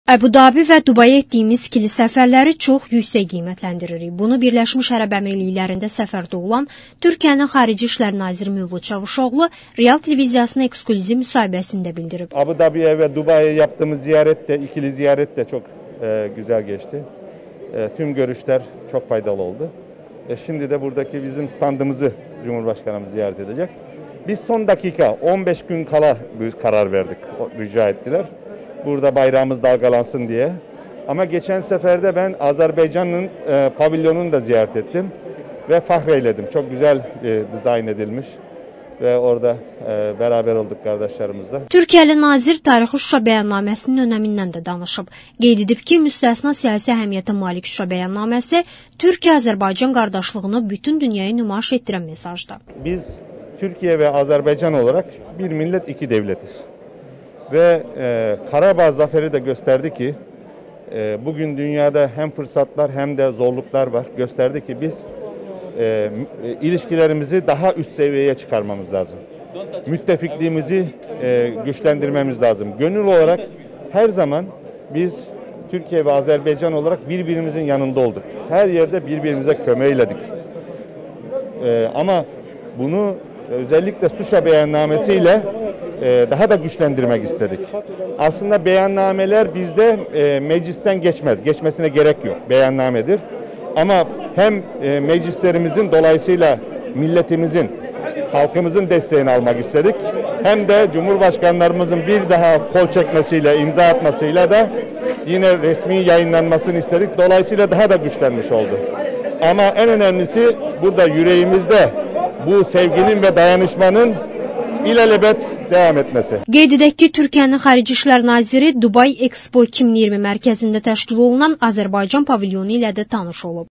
Əbu Dabi və Dubaya etdiyimiz ikili səfərləri çox yüksək qiymətləndiririk. Bunu Birləşmiş Ərəb Əmirliklərində səfərdə olan Türkiyənin Xarici İşlər Naziri Mövlud Çavuşoğlu Real Televiziyasına eksklüziv müsahibəsində bildirib. Abu Dhabi'ye ve Dubai'ye yaptığımız ziyaret de, ikili ziyaret de çok güzel geçti. Tüm görüşler çok faydalı oldu. Şimdi de buradaki bizim standımızı Cumhurbaşkanımız ziyaret edecek. Biz son dakika 15 gün kala bir karar verdik, rica ettiler. Burada bayrağımız dalgalansın diye. Ama geçen seferde ben Azerbaycan'ın pavilyonunu da ziyaret ettim ve fahreyledim. Çok güzel dizayn edilmiş ve orada beraber olduk kardeşlerimizle. Türkiyəli nazir tarixi Şuşa bəyannaməsinin önəmindən də danışıb. Qeyd edib ki, müstəsna siyasi əhəmiyyətə malik Şuşa bəyannaməsi Türkiyə-Azərbaycan qardaşlığını bütün dünyaya nümayiş etdirən mesajdır. Biz Türkiye ve Azerbaycan olarak bir millet, iki devletiz. Ve Karabağ zaferi de gösterdi ki bugün dünyada hem fırsatlar hem de zorluklar var. Gösterdi ki biz ilişkilerimizi daha üst seviyeye çıkarmamız lazım. Müttefikliğimizi güçlendirmemiz lazım. Gönül olarak her zaman biz Türkiye ve Azerbaycan olarak birbirimizin yanında olduk. Her yerde birbirimize kömeyledik. Ama bunu özellikle Şuşa beyannamesiyle daha da güçlendirmek istedik. Aslında beyannameler bizde meclisten geçmez. Geçmesine gerek yok. Beyannamedir. Ama hem meclislerimizin dolayısıyla milletimizin, halkımızın desteğini almak istedik. Hem de Cumhurbaşkanlarımızın bir daha kol çekmesiyle, imza atmasıyla da yine resmi yayınlanmasını istedik. Dolayısıyla daha da güçlenmiş oldu. Ama en önemlisi burada yüreğimizde bu sevginin ve dayanışmanın ilelebet devam etmesi. Qeyd edək ki, Türkiyənin Xarici İşlər Naziri Dubai Expo 2020 mərkəzində təşkil olunan Azərbaycan pavilyonu ilə də tanış olub.